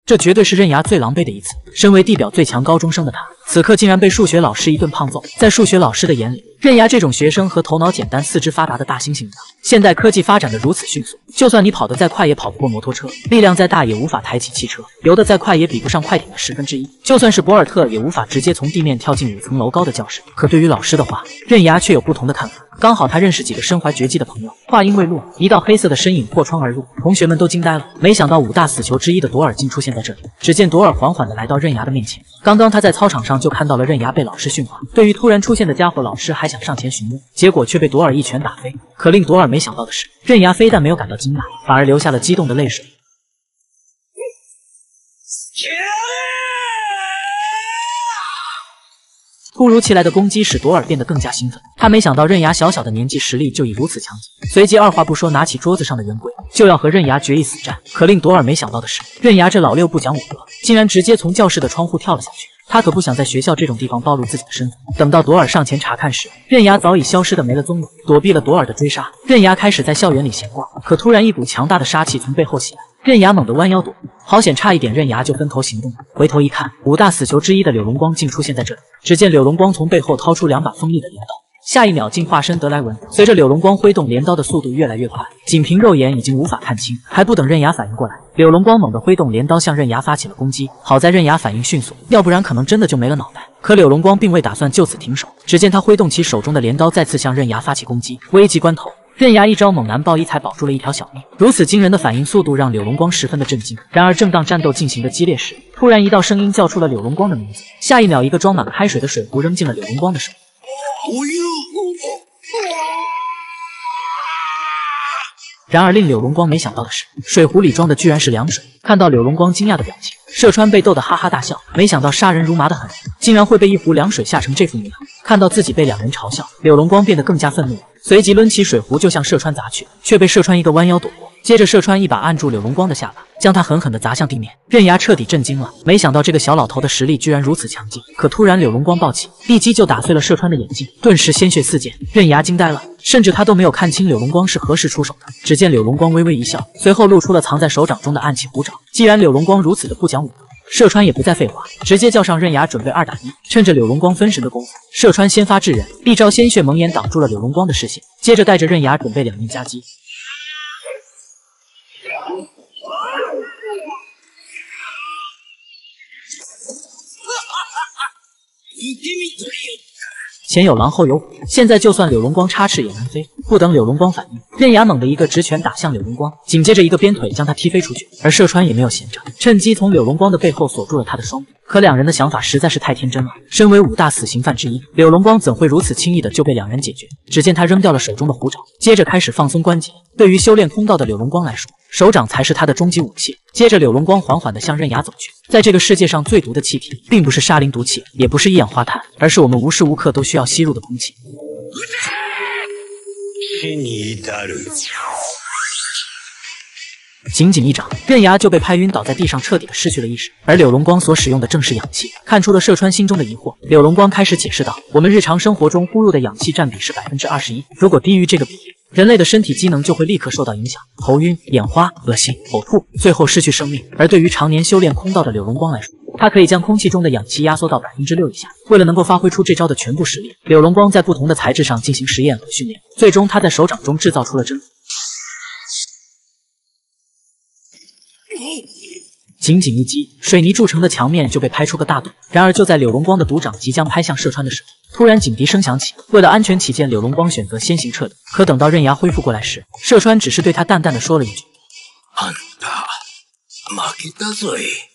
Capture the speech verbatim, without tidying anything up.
这绝对是刃牙最狼狈的一次。身为地表最强高中生的他，此刻竟然被数学老师一顿胖揍。在数学老师的眼里，刃牙这种学生和头脑简单、四肢发达的大猩猩一样。现代科技发展的如此迅速，就算你跑得再快，也跑不过摩托车；力量再大，也无法抬起汽车；游得再快，也比不上快艇的十分之一。就算是博尔特，也无法直接从地面跳进五层楼高的教室。可对于老师的话，刃牙却有不同的看法。刚好他认识几个身怀绝技的朋友。话音未落，一道黑色的身影破窗而入，同学们都惊呆了。没想到五大死囚之一的朵尔竟出现在这里。只见朵尔缓缓地来到刃牙的面前。刚刚他在操场上就看到了刃牙被老师训话。对于突然出现的家伙，老师还想上前询问，结果却被朵尔一拳打飞。可令朵尔没想到的是，刃牙非但没有感到惊讶，反而流下了激动的泪水。突如其来的攻击使朵尔变得更加兴奋，他没想到刃牙小小的年纪实力就已如此强劲，随即二话不说拿起桌子上的圆规就要和刃牙决一死战。可令朵尔没想到的是，刃牙这老六不讲武德，竟然直接从教室的窗户跳了下去。他可不想在学校这种地方暴露自己的身份。等到朵尔上前查看时，刃牙早已消失的没了踪影，躲避了朵尔的追杀。刃牙开始在校园里闲逛，可突然一股强大的杀气从背后袭来，刃牙猛地弯腰躲避，好险差一点刃牙就分头行动了。回头一看，五大死囚之一的柳龙光竟出现在这里。只见柳龙光从背后掏出两把锋利的镰刀，下一秒竟化身德莱文。随着柳龙光挥动镰刀的速度越来越快，仅凭肉眼已经无法看清。还不等刃牙反应过来，柳龙光猛地挥动镰刀向刃牙发起了攻击。好在刃牙反应迅速，要不然可能真的就没了脑袋。可柳龙光并未打算就此停手，只见他挥动起手中的镰刀，再次向刃牙发起攻击。危急关头，刃牙一招猛男抱一才保住了一条小命。如此惊人的反应速度让柳龙光十分的震惊。然而正当战斗进行的激烈时，突然一道声音叫出了柳龙光的名字，下一秒一个装满开水的水壶扔进了柳龙光的手。然而令柳龙光没想到的是，水壶里装的居然是凉水。看到柳龙光惊讶的表情，射川被逗得哈哈大笑。没想到杀人如麻的狠人，竟然会被一壶凉水吓成这副模样。看到自己被两人嘲笑，柳龙光变得更加愤怒，随即抡起水壶就向射川砸去，却被射川一个弯腰躲过。接着射川一把按住柳龙光的下巴，将他狠狠地砸向地面。刃牙彻底震惊了，没想到这个小老头的实力居然如此强劲。可突然柳龙光暴起，立即就打碎了射川的眼睛，顿时鲜血四溅。刃牙惊呆了，甚至他都没有看清柳龙光是何时出手的。只见柳龙光微微一笑，随后露出了藏在手掌中的暗器虎爪。既然柳龙光如此的不讲武德，射川也不再废话，直接叫上刃牙准备二打一。趁着柳龙光分神的功夫，射川先发制人，一招鲜血蒙眼挡住了柳龙光的视线，接着带着刃牙准备两面夹击。前有狼后有虎，现在就算柳龙光插翅也难飞。不等柳龙光反应，刃牙猛地一个直拳打向柳龙光，紧接着一个鞭腿将他踢飞出去。而射川也没有闲着，趁机从柳龙光的背后锁住了他的双臂。可两人的想法实在是太天真了，身为五大死刑犯之一，柳龙光怎会如此轻易的就被两人解决？只见他扔掉了手中的虎爪，接着开始放松关节。对于修炼空道的柳龙光来说，手掌才是他的终极武器。接着柳龙光缓缓地向刃牙走去。在这个世界上最毒的气体，并不是沙林毒气，也不是一氧化碳，而是我们无时无刻都需要吸入的空气。仅仅一掌，刃牙就被拍晕倒在地上，彻底的失去了意识。而柳龙光所使用的正是氧气。看出了射川心中的疑惑，柳龙光开始解释道：我们日常生活中呼入的氧气占比是百分之二十一，如果低于这个比例，人类的身体机能就会立刻受到影响，头晕、眼花、恶心、呕吐，最后失去生命。而对于常年修炼空道的柳龙光来说，他可以将空气中的氧气压缩到百分之六以下。为了能够发挥出这招的全部实力，柳龙光在不同的材质上进行实验和训练，最终他在手掌中制造出了针。仅仅一击，水泥铸成的墙面就被拍出个大洞。然而就在柳龙光的毒掌即将拍向射川的时候，突然警笛声响起。为了安全起见，柳龙光选择先行撤离。可等到刃牙恢复过来时，射川只是对他淡淡的说了一句：“あんた負けたぞい。”